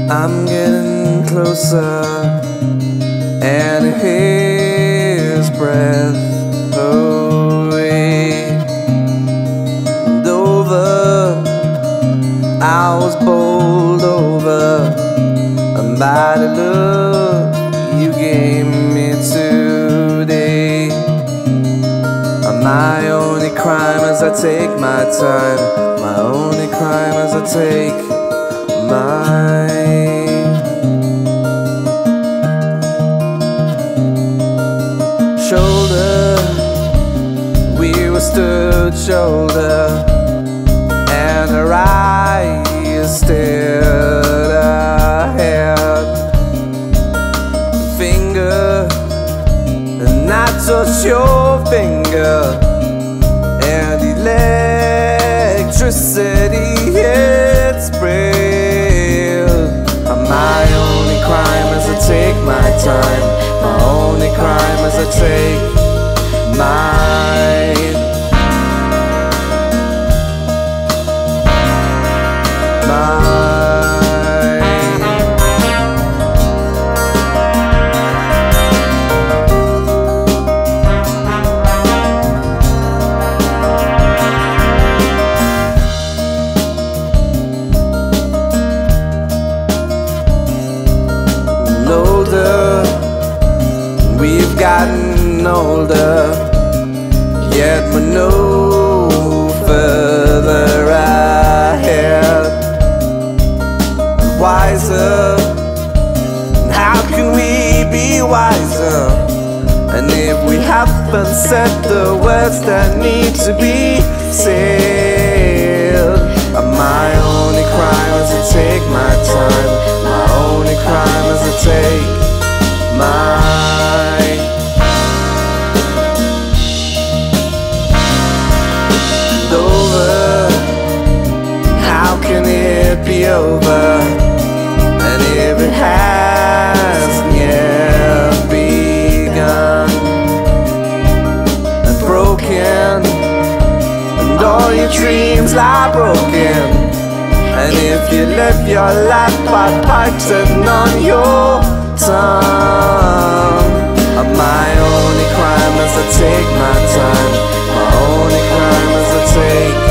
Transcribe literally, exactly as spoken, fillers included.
I'm getting closer, and his breath away and over. I was bowled over, and by the look you gave me today. And my only crime is I take my time. My only crime is I take my shoulder. We were stood shoulder, and our eyes stared ahead. Finger, and I touched your finger, and electricity hit spread. And my only crime is I take my time. My only crime is I take mine. Older, we've gotten older, yet we're no further ahead. Wiser, how can we be wiser? And if we haven't said the words that need to be said, my only crime is to take my time. My only crime is to take mine. And over, how can it be over? And if it hasn't yet begun, and broken, and all your dreams lie broken. And if you left your life by pipes and on your tongue, my only crime is to take my time. My only crime is to take